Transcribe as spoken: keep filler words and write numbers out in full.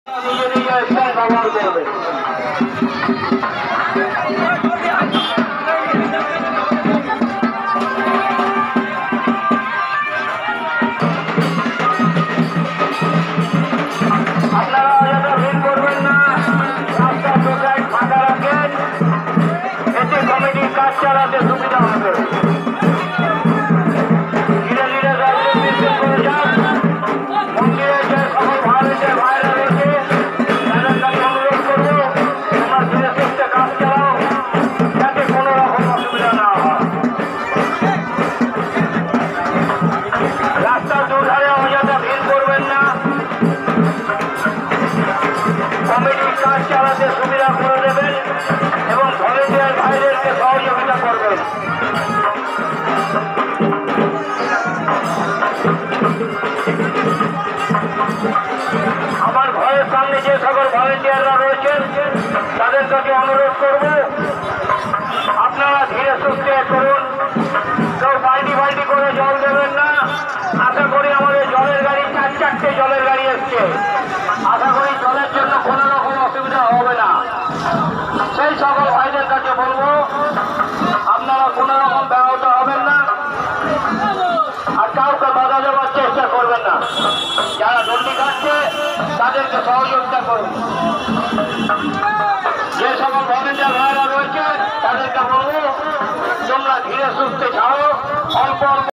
চালাতে সুবিধা হবে। ধীরে ধীরে মন্দিরের যে সকল ভারতের বাইরে রয়েছে তাদের কাছে অনুরোধ করবো তোমরা ধীরে সুস্থে কাজ চালাও, যাতে কোনো রকম অসুবিধা না হয়। রাস্তার দুধারে অযথা ভিড় করবেন না। কমিটির কাজ চালাতে সুবিধা করে দেবেন এবং ভলেন্টিয়ার ভাইদেরকে সহযোগিতা করবেন। আমার ঘরের সামনে যে সকল ভলেন্টিয়াররা রয়েছেন তাদের কাছে অনুরোধ করব আপনারা ধীরে সুস্থে করুন, কেউ বাল্টি বাল্টি করে জল দেবেন না। আশা করি আমাদের জলের গাড়ি চার চারটে জলের গাড়ি এসছে, আশা করি জলের জন্য কোনো রকম অসুবিধা হবে না। সেই সকল ভাইদের কাছে বলবো আপনারা কোনো রকম ব্যাহত হবেন না আর কাউকে বাধা দেওয়ার চেষ্টা করবেন না। যারা দণ্ডি কাটছে তাদেরকে সহযোগিতা করুন। যে সকল ভলেন্টিয়ার ভাইরা রয়েছে তাদেরকে বলবো তোমরা ধীরে সুস্থে ছাড়ো, অল্প অল্প